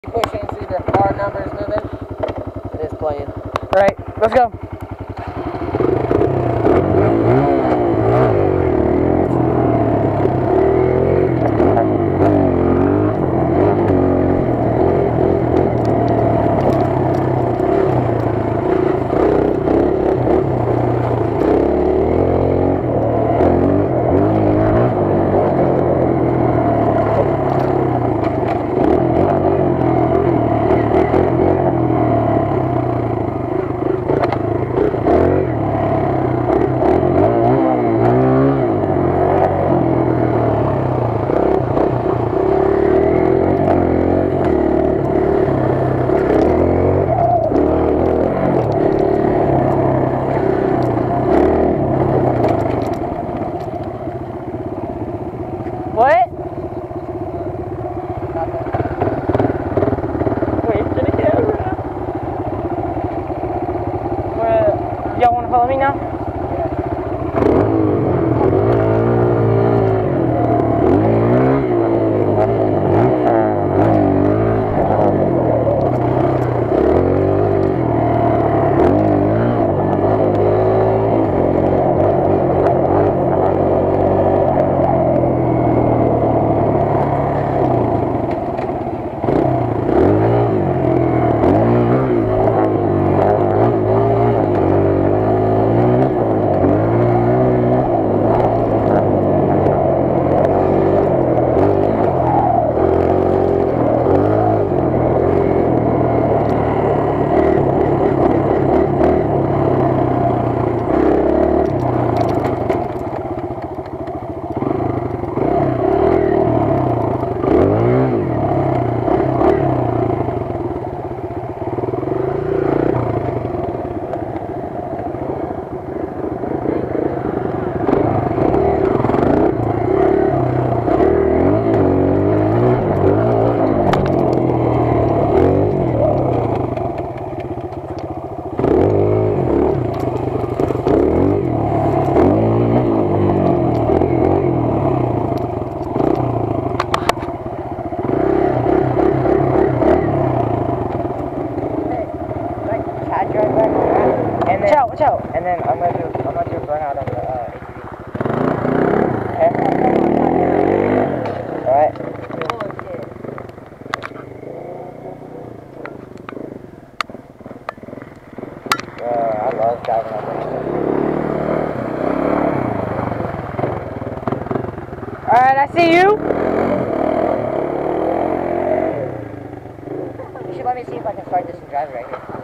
Pushing, see the bar numbers moving. It is playing. Alright, let's go. What? Wait for the camera. Y'all want to follow me now? Watch out! And then I'm gonna do a burnout on the ATV. Okay. Alright. I love driving on this. Alright, I see you. You should let me see if I can start this and drive it right here.